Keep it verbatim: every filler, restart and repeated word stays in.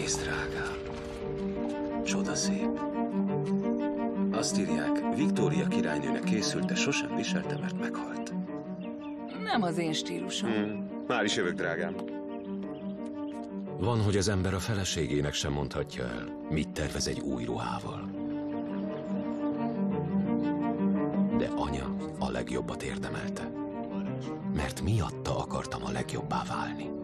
Nézd, drágám. Csodaszép. Azt írják, Viktória királynőnek készült, de sosem viselte, mert meghalt. Nem az én stílusom. Hmm. Már is jövök, drágám. Van, hogy az ember a feleségének sem mondhatja el, mit tervez egy új ruhával. De anya a legjobbat érdemelte, mert miatta akartam a legjobbá válni.